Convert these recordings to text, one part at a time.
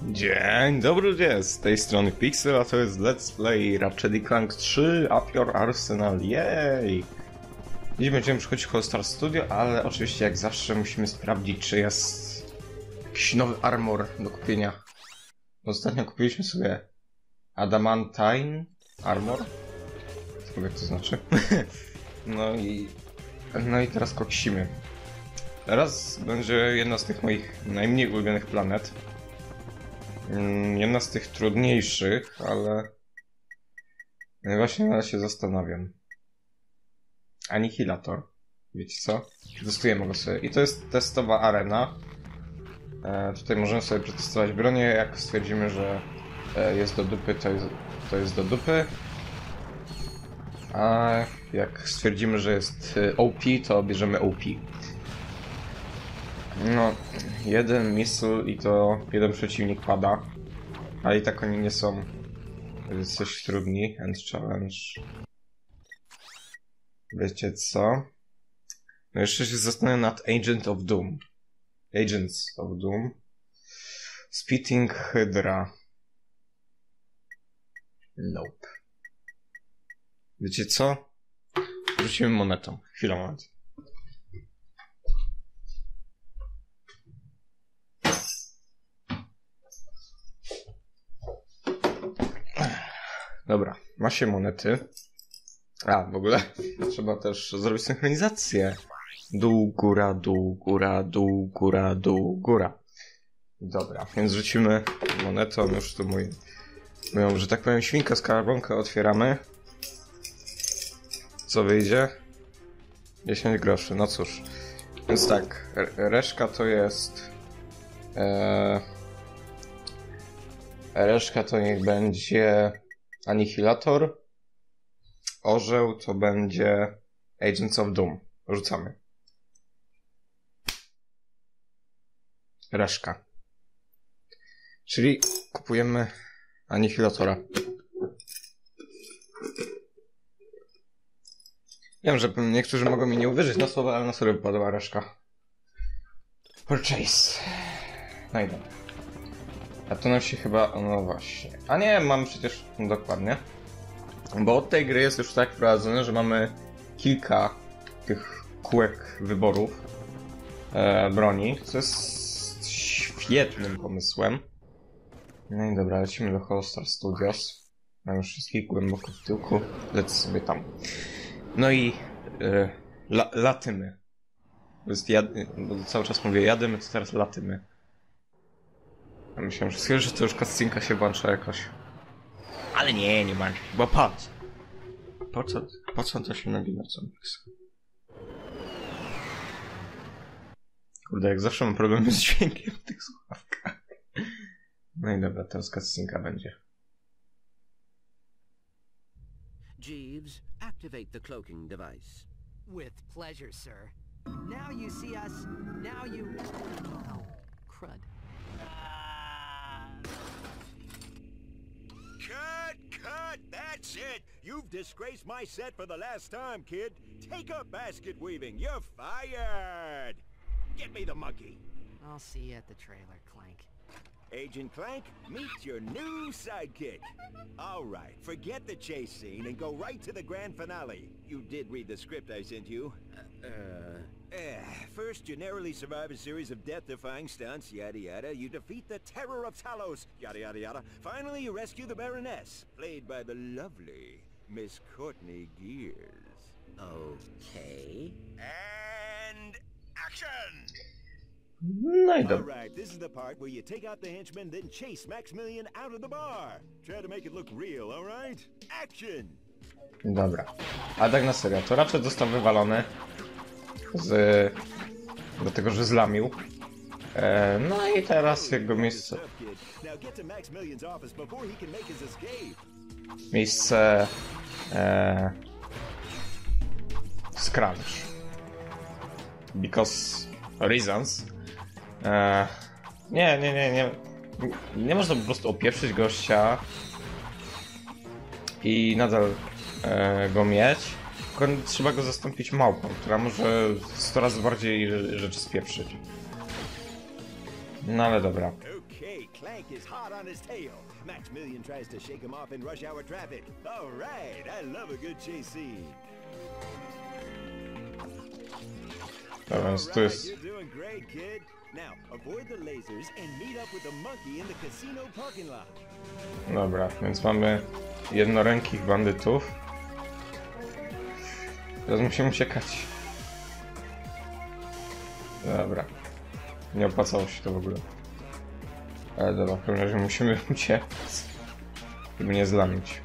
Dzień dobry ludzie, z tej strony Pixel, a to jest Let's Play Ratchet & Clank 3 Up Your Arsenal, jej! Dziś będziemy przychodzić All Star Studio, ale oczywiście jak zawsze musimy sprawdzić, czy jest jakiś nowy armor do kupienia. Ostatnio kupiliśmy sobie Adamantine Armor, cokolwiek to znaczy. No i teraz koksimy. Teraz będzie jedna z tych moich najmniej ulubionych planet. Jedna z tych trudniejszych, ale właśnie nadal się zastanawiam. Anihilator. Wiecie co? Testujemy go sobie. I to jest testowa arena. Tutaj możemy sobie przetestować bronię. Jak stwierdzimy, że jest do dupy, to jest do dupy. A jak stwierdzimy, że jest OP, to bierzemy OP. No, jeden missile i to jeden przeciwnik pada. Ale i tak oni nie są coś trudni. End challenge. Wiecie co? No jeszcze się zastanawiam nad Agent of Doom. Agents of Doom. Spitting Hydra. Nope. Wiecie co? Rzucimy monetą. Chwila, moment. Dobra, ma się monety. A, w ogóle trzeba też zrobić synchronizację. Dół, góra, dół, góra, dół, góra, dół, góra. Dobra, więc rzucimy monetą. Już tu moją, że tak powiem, świnkę skarbonkę otwieramy. Co wyjdzie? 10 groszy, no cóż. Więc tak, reszka to jest... reszka to niech będzie Anihilator. Orzeł to będzie Agents of Doom. Rzucamy. Reszka. Czyli kupujemy Anihilatora. Wiem, że niektórzy mogą mi nie uwierzyć na słowa, ale na serio wypadła reszka. Purchase. No i dobra. A to nam się chyba... no właśnie. A nie, mamy przecież... no dokładnie. Bo od tej gry jest już tak wprowadzone, że mamy kilka tych kółek wyborów broni, co jest świetnym pomysłem. No i dobra, lecimy do All Star Studios. Mam już wszystkich głęboko w tyłku, lecę sobie tam. No i latymy. Bo cały czas mówię jadymy, to teraz latymy. Ja myślałem, że to już cutscenka się włącza jakoś. Ale nie ma. Bo patrz. Po co to się nagina co napisał? Kurde, jak zawsze mam problemy z dźwiękiem w tych słuchawkach. No i dobra, teraz cutscenka będzie. Jeeves, activate the cloaking device. With pleasure, sir. Now you see us. Now you... Oh, crud. Cut! That's it! You've disgraced my set for the last time, kid. Take up basket weaving. You're fired! Get me the monkey. I'll see you at the trailer, Clank. Agent Clank, meet your new sidekick. All right, forget the chase scene and go right to the grand finale. You did read the script I sent you. First, you narrowly survive a series of death-defying stunts, yada yada. You defeat the Terror of Talos, yada yada yada. Finally, you rescue the Baroness, played by the lovely Miss Courtney Gears. Okay. And action! No i dobra. Alright, this is the part where you take out the henchmen, then chase Maximilian out of the bar. Try to make it look real, alright? Action! Dobra. A tak na serio, to raczej został wywalony do tego, że zlamił. No i teraz jego miejsce Scrunch. Because reasons. Nie można po prostu opieprzyć gościa i nadal go mieć. Tylko trzeba go zastąpić małpą, która może 100 razy bardziej rzeczy spieprzyć. No ale dobra. Okay, Clank is hot on his tail. Maximilian tries to shake him off in rush hour traffic. All right, I love a good chase scene. Dobra, więc tu jest... You're doing great, kid. Now, avoid the lasers and meet up with the monkey in the casino parking lot. Dobra, więc mamy jednorękich bandytów. Teraz musimy uciekać. Dobra. Nie opłacało się to w ogóle. Ale dobra, w każdym razie musimy uciec. Żeby nie zlamić.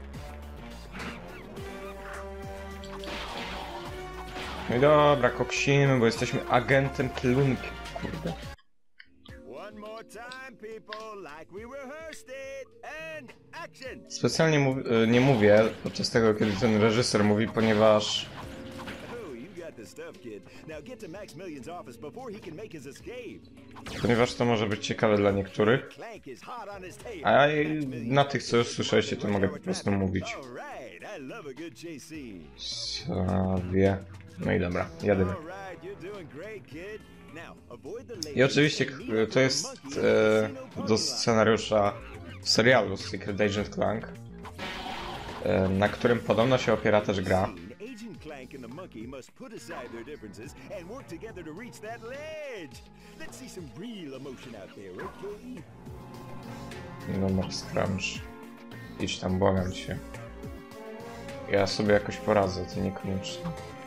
No i dobra, koksimy, bo jesteśmy agentem Klunki. Kurde. One more time, people, like we rehearsed it. And action. Specjalnie nie mówię podczas tego, kiedy ten reżyser mówi, ponieważ... Oh, you got the stuff, kid. Now get to Maximilian's office before he can make his escape. Ponieważ to może być ciekawe dla niektórych. Clank is hot on his tail. A na tych, co już słyszeliście, to mogę po prostu mówić. All right, I love a good chase scene. Sobie. No i dobra, jadymy. All right, you're doing great, kid. Now, avoid the lasers I oczywiście and meet up to with jest the monkey in the casino parking do lot. scenariusza serialu Secret Agent Clank, na którym podobno się opiera też gra. Agent Clank and the monkey must put aside their differences and work together to reach that ledge. Let's see some real emotion out there, okay? Numer Scrunch. Idź tam, błagam cię. Ja sobie jakoś poradzę, ty niekoniecznie.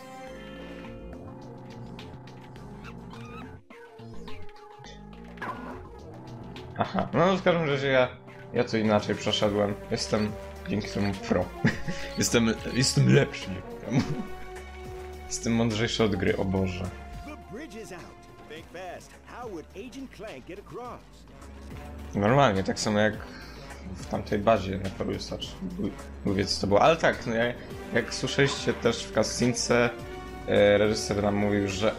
Aha, no w każdym razie ja to inaczej przeszedłem. Jestem dzięki temu pro. jestem lepszy. Jestem mądrzejszy od gry, o Boże. The bridge is out. Think fast. How would Agent Clank get across? Normalnie, tak samo jak w tamtej bazie na Forusacz. Mówię co to było, ale tak, no jak słyszeliście też w cutscence, reżyser nam mówił, że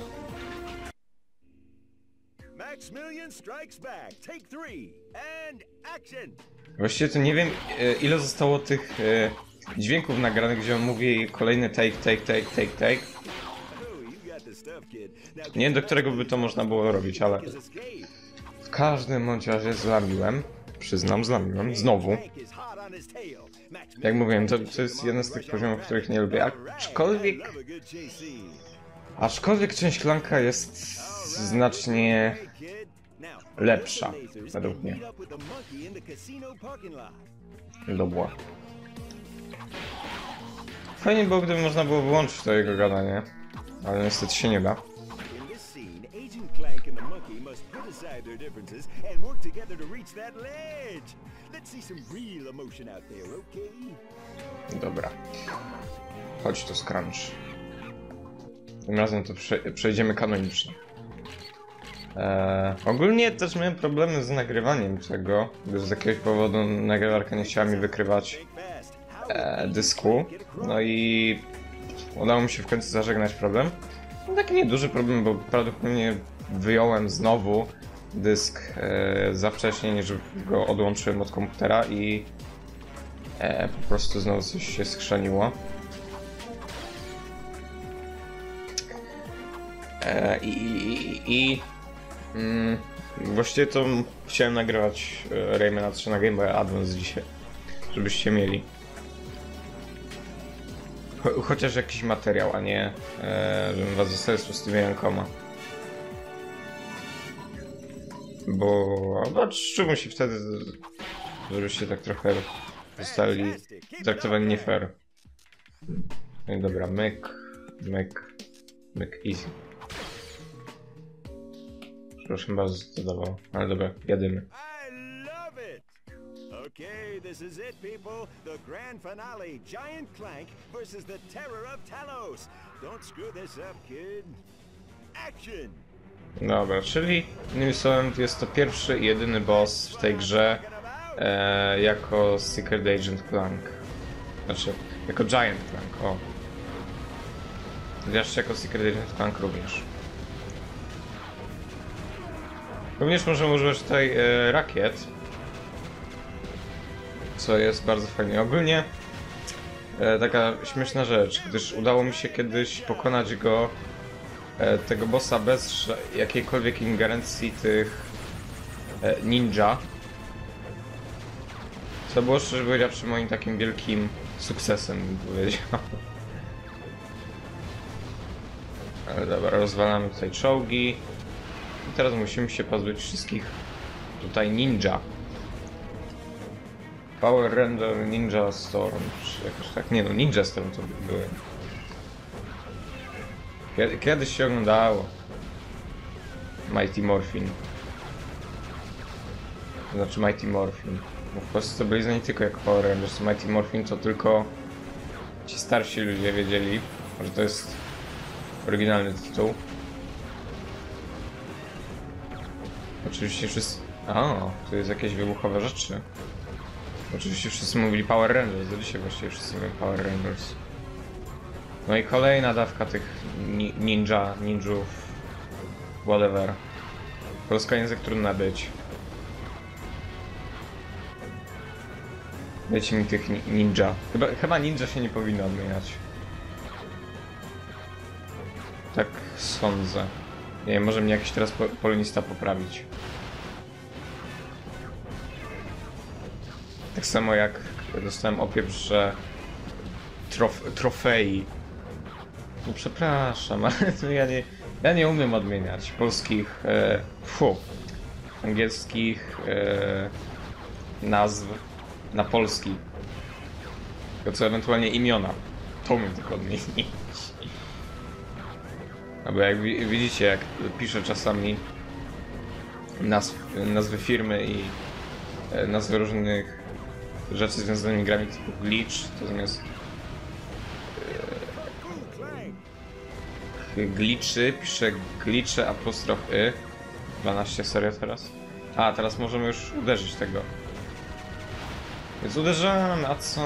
Maximilian strikes back. Take 3 and action. właściwie to nie wiem ile zostało tych dźwięków nagranych, gdzie on mówi kolejny take. Oh, you got the stuff, kid. Now Nie wiem, do którego by to można było robić, ale his escape. w każdym bądź razie zlamiłem. Przyznam, zlamiłem. Znowu. Clank is hot on his tail. Jak mówiłem, to jest jeden z tych poziomów, których nie lubię. Aczkolwiek część Clanka jest znacznie lepsza, według mnie. Dobra. Fajnie było, gdyby można było wyłączyć to jego gadanie, ale niestety się nie da. In this scene, Agent Clank and the monkey must put aside their differences and work together to reach that ledge. Let's see some real emotion out there, okay? Dobra. Chodź tu, Scrunch. Tym razem to przejdziemy kanonicznie. Ogólnie też miałem problemy z nagrywaniem tego, gdyż z jakiegoś powodu nagrywarka nie chciała mi wykrywać dysku. No i udało mi się w końcu zażegnać problem. No, taki nieduży problem, bo prawdopodobnie wyjąłem znowu dysk za wcześnie, niż go odłączyłem od komputera i po prostu znowu coś się skrzeniło. Właściwie to chciałem nagrywać Raymana 3 na Game Boy Advance dzisiaj, żebyście mieli chociaż jakiś materiał, a nie żebym was zostawił z pustymi rękoma. Bo czułem się wtedy, żebyście tak trochę zostali traktowani nie fair. No i dobra, myk easy. Przepraszam bardzo, co to dawało, ale dobra, jadymy. I love it! Okay, this is it, people. The grand finale. Giant Clank versus the Terror of Talos. Don't screw this up, kid. Action! Dobra, czyli innymi słowy jest to pierwszy i jedyny boss w tej grze jako Secret Agent Clank. Znaczy, jako Giant Clank, o. Jeszcze jako Secret Agent Clank również. Również możemy używać tutaj rakiet, co jest bardzo fajnie. Ogólnie taka śmieszna rzecz, gdyż udało mi się kiedyś pokonać go, tego bossa bez jakiejkolwiek ingerencji tych ninja. Co było szczerze powiedziawszy moim takim wielkim sukcesem, bym powiedział. Ale dobra, rozwalamy tutaj czołgi. I teraz musimy się pozbyć wszystkich tutaj ninja. Power Ranger Ninja Storm, czy jakoś tak? Nie no, Ninja Storm to były. Kiedyś się oglądało Mighty Morphin. To znaczy Mighty Morphin. Bo w Polsce to byli znani tylko jako Power Rangers. Mighty Morphin to tylko ci starsi ludzie wiedzieli, że to jest oryginalny tytuł. Oczywiście wszyscy... A, tu jest jakieś wybuchowe rzeczy. Oczywiście wszyscy mówili Power Rangers, do dzisiaj właściwie wszyscy mówią Power Rangers. No i kolejna dawka tych ninjów, whatever. Polski język trudno być. Dajcie mi tych ninja. Chyba ninja się nie powinno odmieniać. Tak sądzę. Nie wiem, może mnie jakiś teraz polonista poprawić. Tak samo jak dostałem opiew, że trofei. No przepraszam, ale to ja nie umiem odmieniać polskich, angielskich nazw na polski. Tylko co ewentualnie imiona. To umiem tylko odmienić. Albo jak widzicie, jak piszę czasami nazwy firmy i nazwy różnych rzeczy związanymi z grami typu glitch, to zamiast glitchy piszę glitche apostrof y. 12 serio teraz? A, teraz możemy już uderzyć tego. Więc uderzamy, a co?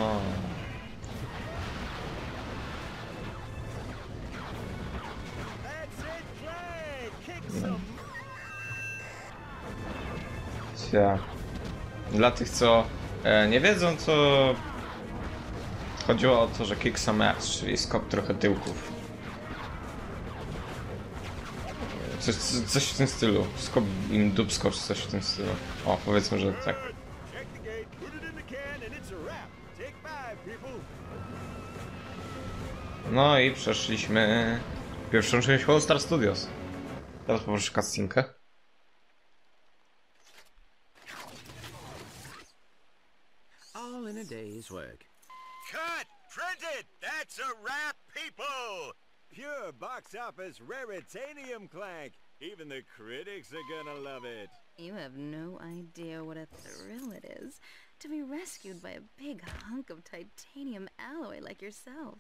No. Dla tych, co nie wiedzą, to chodziło o to, że kick some ass, czyli skok trochę tyłków. Coś w tym stylu. Skok im dupskocz, coś w tym stylu. O, powiedzmy, że tak. No i przeszliśmy pierwszą część All Star Studios. Teraz poproszę cutscenkę. All in a day's work. Cut! Print it! That's a wrap, people! Pure box office raritanium clank. Even the critics are gonna love it. You have no idea what a thrill it is to be rescued by a big hunk of titanium alloy like yourself.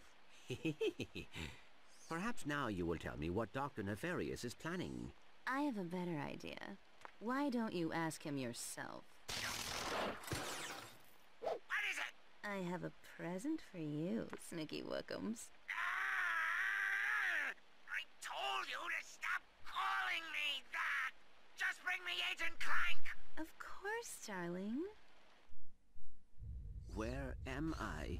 Perhaps now you will tell me what Dr. Nefarious is planning. I have a better idea. Why don't you ask him yourself? What is it? I have a present for you, Snicky Wookums. I told you to stop calling me that! Just bring me Agent Clank! Of course, darling. Where am I?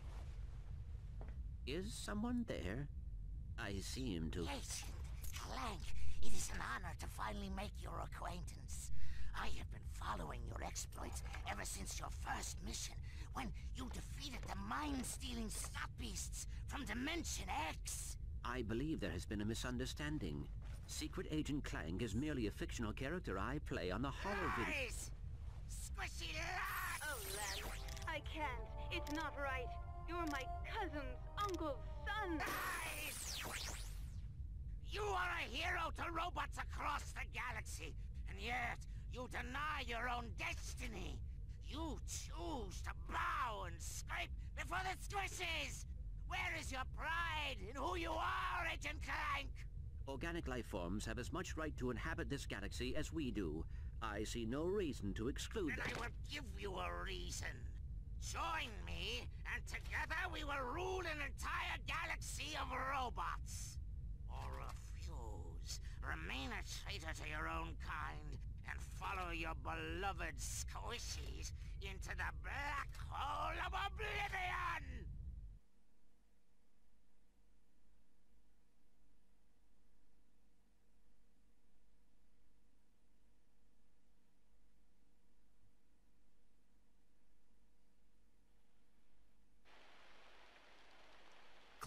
Is someone there? I seem to... Agent Clank, it is an honor to finally make your acquaintance. I have been following your exploits ever since your first mission, when you defeated the mind-stealing snot beasts from Dimension X. I believe there has been a misunderstanding. Secret Agent Clank is merely a fictional character I play on the horror video... Lies! Squishy lies! Oh, Len, I can't. It's not right. You're my cousin's uncle's son. Lies! You are a hero to robots across the galaxy, and yet you deny your own destiny. You choose to bow and scrape before the squishes! Where is your pride in who you are, Agent Clank? Organic life forms have as much right to inhabit this galaxy as we do. I see no reason to exclude Then them. I will give you a reason. Join me, and together we will rule an entire galaxy of robots. Or refuse, remain a traitor to your own kind, and follow your beloved squishies into the black hole of oblivion!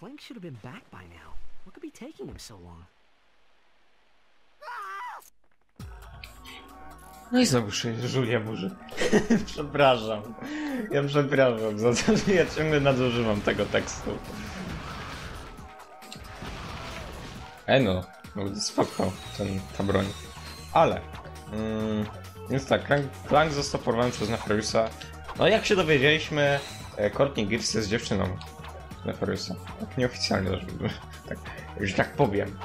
Clank should have been back by now. What could be taking him so long? No i znowu się Julia burzy. Przepraszam. Ja przepraszam za to, że ja ciągle nadużywam tego tekstu. No spoko ta broń. Ale więc tak, Clank został porwany przez Nefariusa. No jak się dowiedzieliśmy, Courtney Gears jest dziewczyną Nefariusa. Tak nieoficjalnie, że tak powiem.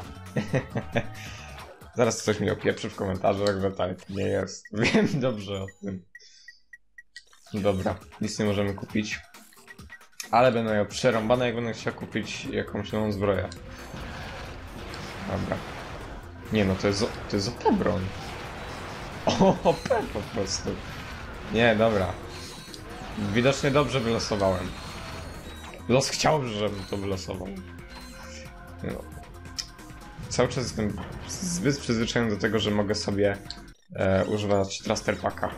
Zaraz ktoś mi opieprzy w komentarzach, że tak nie jest. Wiem dobrze o tym. Dobra, nic nie możemy kupić. Ale będę miał przerąbane, jak będę chciał kupić jakąś nową zbroję. Dobra. Nie no, to jest OP broń. OP po prostu. Nie, dobra. Widocznie dobrze wylosowałem. Los chciał, żebym to wylosował. No. Cały czas jestem zbyt przyzwyczajony do tego, że mogę sobie używać Thruster Packa.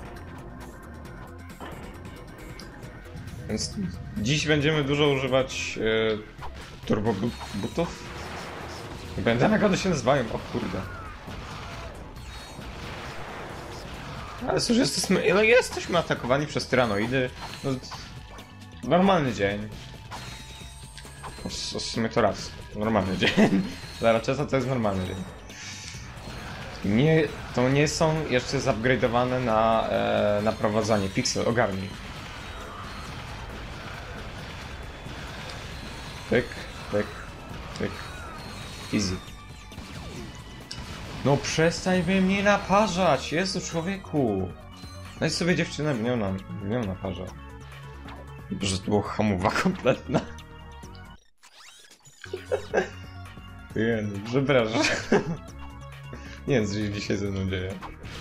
Więc dziś będziemy dużo używać turbo butów. Nie pamiętam jak one się nazywają, o kurde. Ale cóż, jesteśmy atakowani przez tyranoidy. No, normalny dzień. W sumie to raz. Normalny dzień. Dla Ratcheta to jest normalny dzień. To nie są jeszcze zupgrade'owane na naprowadzanie. Pixel, ogarnij. Pyk, pyk, pyk. Easy. No przestań we mnie naparzać! Jezu, człowieku! Znajdź sobie dziewczynę, w nią naparza. Że to była hamowa kompletna. Nie, no, przepraszam. Nie wiem, co się dzisiaj ze mną dzieje.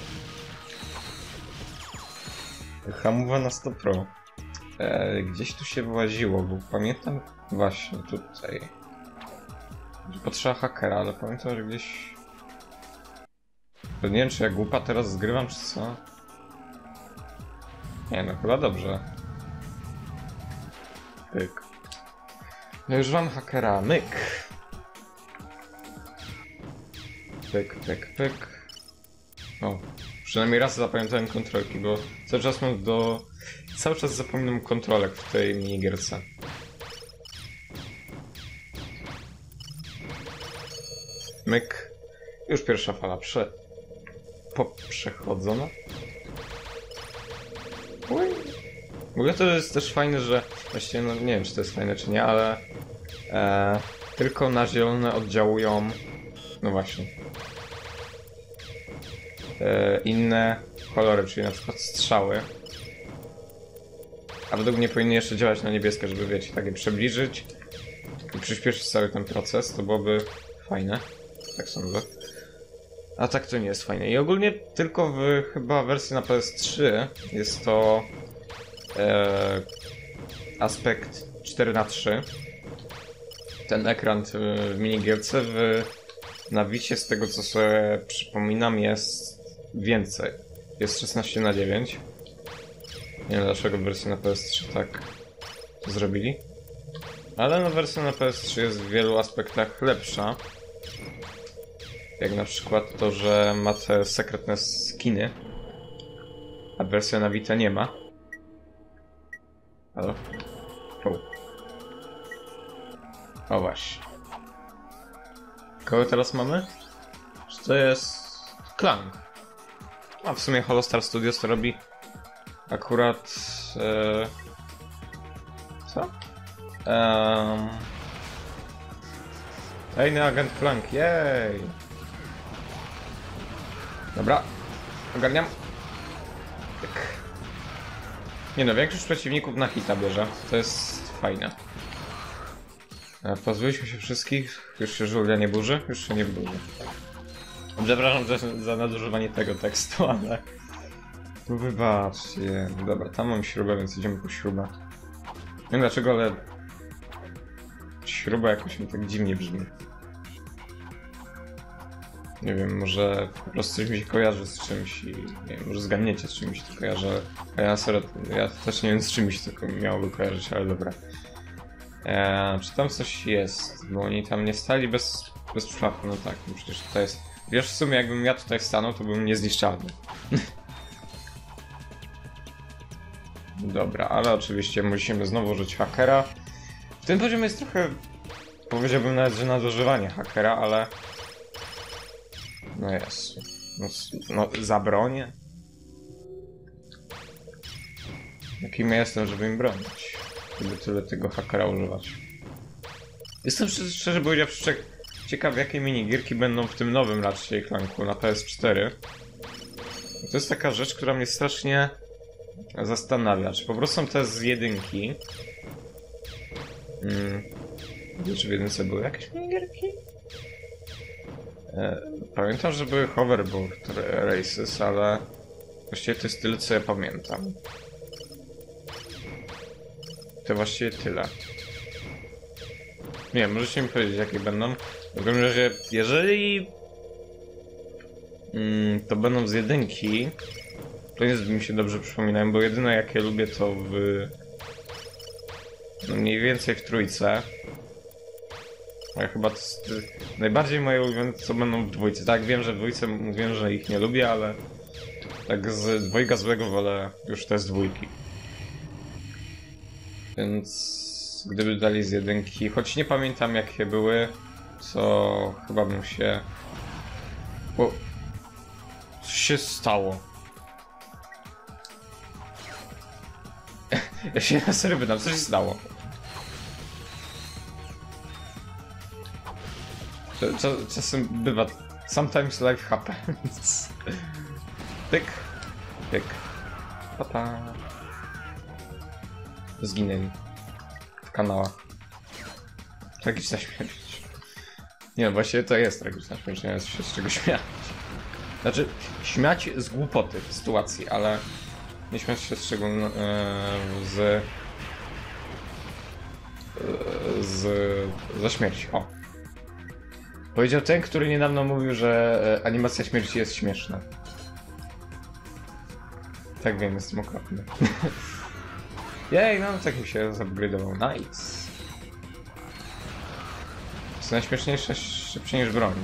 Hamowa na 100 Pro. Gdzieś tu się wyłaziło, bo pamiętam właśnie tutaj. Potrzeba hakera, ale pamiętam, że gdzieś... Nie wiem, czy ja głupa teraz zgrywam, czy co? Nie no, chyba dobrze. Pyk. No już mam hakera, myk! Pyk, pyk, pyk. O, przynajmniej raz zapamiętałem kontrolki, bo cały czas zapominam kontrolek w tej minigierce. Myk. Już pierwsza fala przechodzona. W ogóle to jest też fajne, że właściwie no, nie wiem, czy to jest fajne, czy nie, ale tylko na zielone oddziałują, no właśnie, inne kolory, czyli na przykład strzały. A według mnie powinny jeszcze działać na niebieskie, żeby wiecie, tak je przybliżyć i przyspieszyć cały ten proces, to byłoby fajne. Tak sądzę. A tak to nie jest fajne. I ogólnie tylko w chyba wersji na PS3 jest to aspekt 4:3. Ten ekran w minigierce na Wicie, z tego co sobie przypominam, jest więcej. Jest 16:9. Nie wiem dlaczego w wersji na PS3 tak to zrobili. Ale no wersja na PS3 jest w wielu aspektach lepsza. Jak na przykład to, że ma te sekretne skiny, a wersja na Vita nie ma. Halo? O właśnie. Kogo teraz mamy? Czy to jest Clank? A w sumie Holostar Studios to robi akurat... Co? Tajny agent Clank, jej! Dobra, ogarniam. Tak. Nie no, większość przeciwników na hita bierze. To jest fajne. Pozbyliśmy się wszystkich. Już się Julia nie burzy? Już się nie burzy. Przepraszam za nadużywanie tego tekstu, ale... No wybaczcie. Dobra, tam mam śrubę, więc idziemy po śrubę. Nie wiem dlaczego, ale... Śruba jakoś mi tak dziwnie brzmi. Nie wiem, może po prostu coś mi się kojarzy z czymś i nie wiem, może zgadniecie z czymś to kojarzę. A ja też nie wiem z czymś tylko miałoby kojarzyć, ale dobra. Czy tam coś jest? Bo oni tam nie stali bez przypadku. No tak, no przecież to jest... Wiesz, w sumie jakbym ja tutaj stanął, to bym niezniszczalny. Dobra, ale oczywiście musimy znowu użyć hakera. W tym poziomie jest trochę... Powiedziałbym nawet, że nadużywanie hakera, ale... No jest. No za bronię? Jakim ja jestem, żeby im bronić? Żeby tyle tego hakera używać. Jestem szczerze powiedziawszy ciekaw, jakie minigierki będą w tym nowym Ratchet & Clanku na PS4. To jest taka rzecz, która mnie strasznie zastanawia. Czy po prostu są te z jedynki? Czy w jedynce były jakieś minigierki? Pamiętam, że były hoverboard races, ale właściwie to jest tyle, co ja pamiętam. To właściwie tyle. Nie, możecie mi powiedzieć, jakie będą. W każdym razie, jeżeli to będą z jedynki, to nie mi się dobrze przypominałem, bo jedyne jakie lubię to no mniej więcej w trójce. Ja chyba to jest, najbardziej moje ulubione to będą w dwójce. Tak, wiem, że w dwójce mówiłem, że ich nie lubię, ale tak z dwojga złego wolę już te z dwójki. Więc gdyby dali z jedynki, choć nie pamiętam jakie były, to chyba bym się... O, co się stało? Ja się na serio pytam, co się stało? Czasem bywa... Sometimes life happens. Pyk. Pyk. Pa. Zginęli. W kanałach. Tragiczna śmierć. Nie no, właściwie to jest tragiczna śmierć, nie jest się z czego śmiać. Znaczy, śmiać z głupoty w sytuacji, ale nie śmiać się z czego ze śmierci. O. Powiedział ten, który niedawno mówił, że animacja śmierci jest śmieszna. Tak wiem, jestem okropny. Jej, no tak mi się zupgrade'ował. Nice. Jest najśmieszniejsze, szybciej niż broń.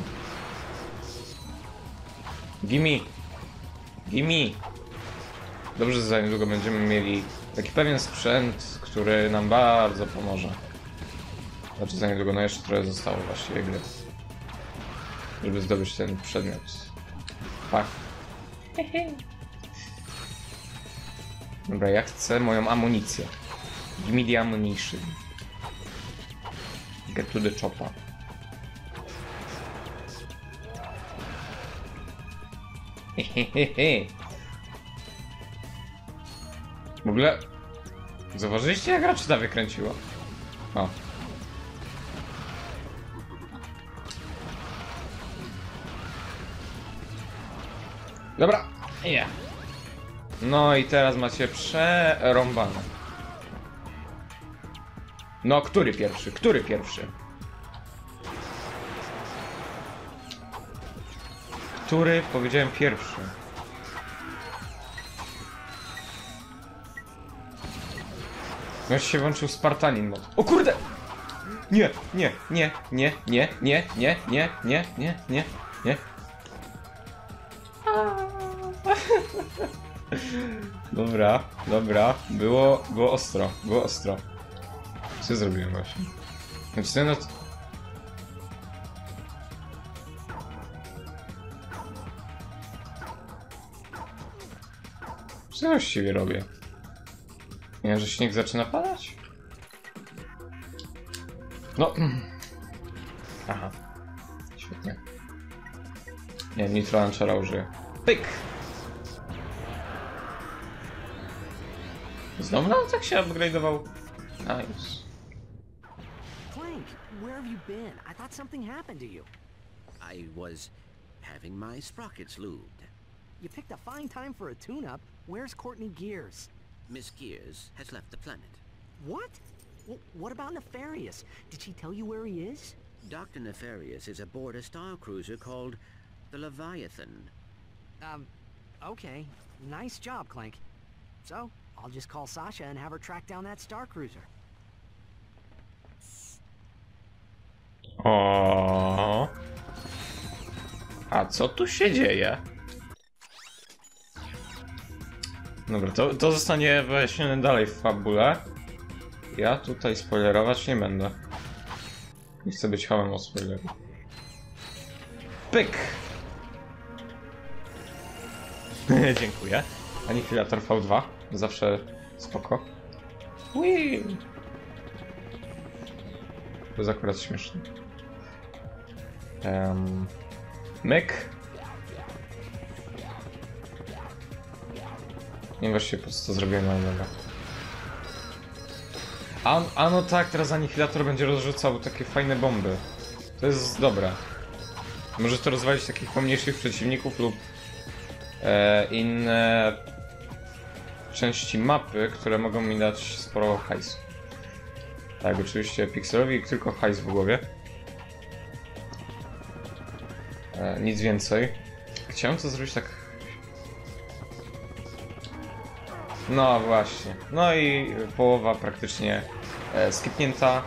Gimme! Gimme! Dobrze, że za niedługo będziemy mieli taki pewien sprzęt, który nam bardzo pomoże. Znaczy za niedługo, no jeszcze trochę zostało właściwie gry. Żeby zdobyć ten przedmiot. Pak. Dobra, ja chcę moją amunicję. Give me the ammunition. Get to the chopper. Hehehe. W ogóle... Zauważyliście, jak Ratcheta wykręciło? O. Dobra. Yeah. No i teraz macie przerąbane. No, który pierwszy? Który pierwszy? Który? Powiedziałem pierwszy. No się włączył Spartanin mod. O kurde! Nie, nie, nie, nie, nie, nie, nie, nie, nie, nie, nie, nie. Dobra, dobra. Było ostro, było ostro. Co zrobiłem właśnie? Znaczy, no... Co właściwie robię? Nie wiem, że śnieg zaczyna padać? No... Aha. Świetnie. Nie, Nitro Launchera użyję. Pyk! Znowu nam tak się upgrade'ował. Nice. Clank, where have you been? I thought something happened to you. I was having my sprockets lubed. You picked a fine time for a tune-up. Where's Courtney Gears? Miss Gears has left the planet. What? What about Nefarious? Did she tell you where he is? Dr. Nefarious is aboard a star cruiser called the Leviathan. Okay. Nice job, Clank. So, I'll just call Sasha and have her track down that star cruiser. O. A co tu się dzieje? Dobra, to zostanie wyjaśnione dalej w fabule. Ja tutaj spoilerować nie będę. Nie chcę być hamem o spoileru. Pyk! Dziękuję. Anihilator V2. Zawsze spoko. Whee! To jest akurat śmieszne. Myk. Nie wiem właściwie po co to zrobiłem, ale dobra. A no tak, teraz Anihilator będzie rozrzucał takie fajne bomby. To jest dobre. Może to rozwalić takich pomniejszych przeciwników lub inne części mapy, które mogą mi dać sporo hajsu. Tak, oczywiście Pixelowi tylko hajs w głowie. Nic więcej. Chciałem to zrobić tak... No właśnie. No i połowa praktycznie skipnięta.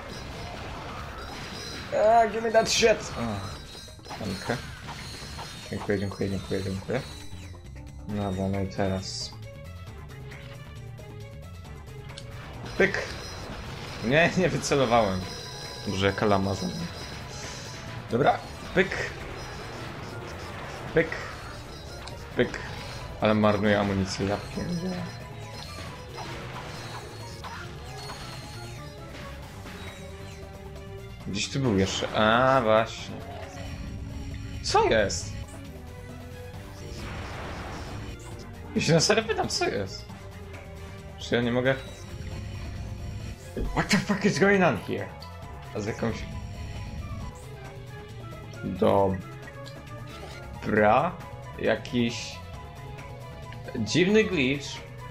Give me that shit! Danke. Dziękuję, dziękuję, dziękuję, dziękuję. Dobra, no i teraz... Pyk! Nie wycelowałem. Może jaka lama za mną. Dobra, pyk! Pyk! Pyk! Ale marnuję amunicję, ja pierdolę. Gdzieś tu był jeszcze. A właśnie. Co jest? Ja się na serio pytam, co jest? Czy ja nie mogę... What the fuck is going on here? A z jakąś... Dobra... Jakiś... dziwny glitch.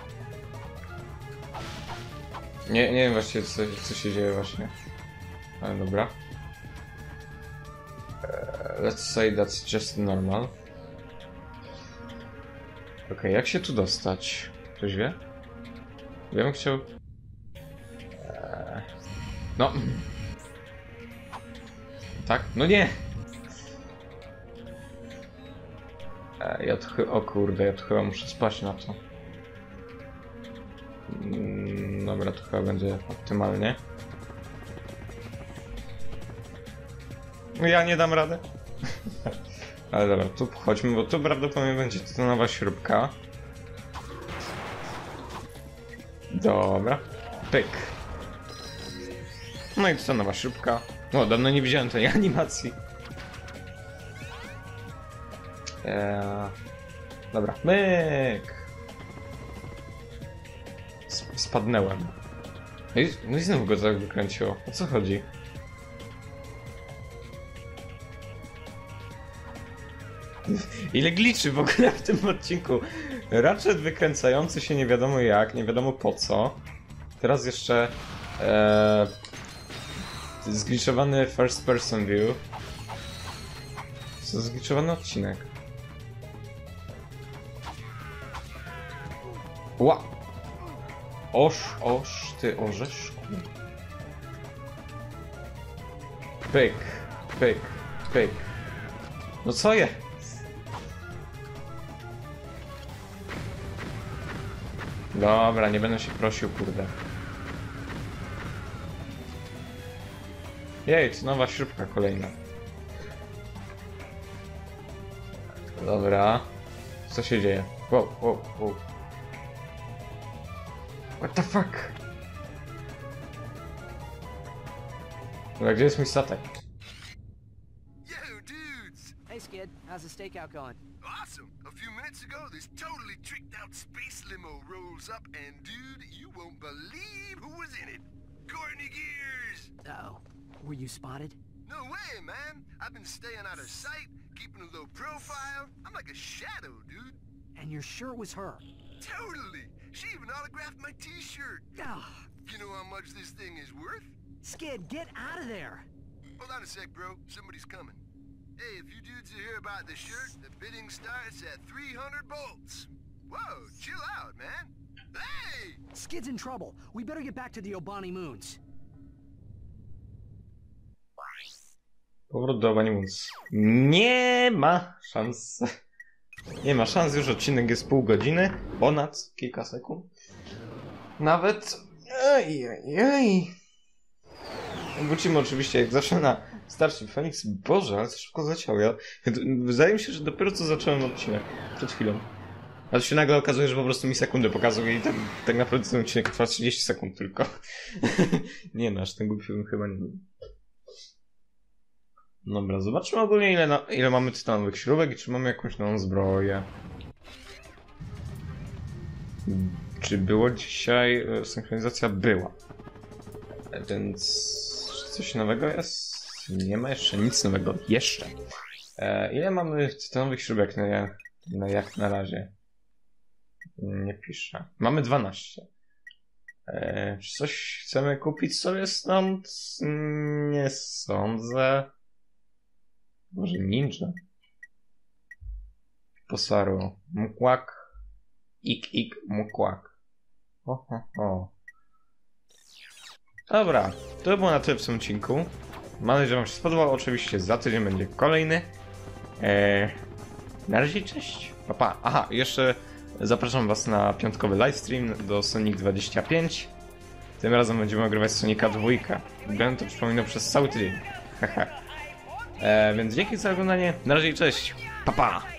Nie wiem właściwie co się dzieje właśnie. Ale dobra. Let's say that's just normal. Okej, jak się tu dostać? Ktoś wie? Ja bym chciał... No. Tak? No nie! O kurde, ja tu chyba muszę spać na to. Dobra, to chyba będzie optymalnie. Ja nie dam rady. Ale dobra, tu chodźmy, bo tu prawdopodobnie będzie to nowa śrubka. Dobra. Pyk. No i to nowa śrubka. O, dawno nie widziałem tej animacji. Dobra, myk. Spadnęłem. No i znowu go tak wykręciło. O co chodzi? Ile gliczy w ogóle w tym odcinku? Ratchet wykręcający się nie wiadomo jak, nie wiadomo po co. Teraz jeszcze zgliczowany first person view. Co zgliczowany odcinek? Ła! Oż, ty orzeszku. Pyk, pyk, pyk. No co je? Dobra, nie będę się prosił, kurde. Jej, to nowa śrubka kolejna. Dobra. Co się dzieje? Wow, wow, wow. What the fuck? Dobra, gdzie jest mój statek? Yo, dudes! Hey, Skid. How's the stakeout going? Awesome! A few minutes ago, this totally tricked out space limo rolls up, and dude, you won't believe who was in it! Courtney Gears! Oh. Were you spotted? No way, man! I've been staying out of sight, keeping a low profile. I'm like a shadow, dude. And you're sure it was her? Totally! She even autographed my t-shirt. Ugh. You know how much this thing is worth? Skid, get out of there! Hold on a sec, bro. Somebody's coming. Hey, if you dudes are here about the shirt, the bidding starts at 300 bolts. Whoa, chill out, man. Hey! Skid's in trouble. We better get back to the Obani Moons. Powrót do Animus. Nie ma szans. Nie ma szans, już odcinek jest pół godziny. Ponad kilka sekund. Nawet... Ej. Wrócimy oczywiście jak zawsze na Starship Phoenix. Boże, ale to szybko zleciał. Wydaje mi się, że dopiero co zacząłem odcinek. Przed chwilą. A to się nagle okazuje, że po prostu mi sekundę pokazuje i tak naprawdę ten odcinek trwa 30 sekund tylko. Nie no, aż ten głupi film chyba nie był. Dobra, zobaczmy ogólnie ile mamy tytanowych śrubek i czy mamy jakąś nową zbroję. Czy było dzisiaj... Synchronizacja była. Więc... Czy coś nowego jest? Nie ma jeszcze nic nowego. Jeszcze. Ile mamy tytanowych śrubek jak na razie? Nie piszę. Mamy 12. Czy coś chcemy kupić sobie stąd? Nie sądzę. Może ninja? Posaru. Mukłak. Ik, mukłak. Ho. Dobra, to było na tyle w tym odcinku. Mam nadzieję, że wam się spodobał. Oczywiście za tydzień będzie kolejny. Na razie, cześć. Pa, pa. Aha, jeszcze zapraszam was na piątkowy livestream do Sonic 25. Tym razem będziemy ogrywać Sonika 2. Będę to przypominał przez cały tydzień. Więc dzięki za oglądanie. Na razie, cześć. Pa, pa.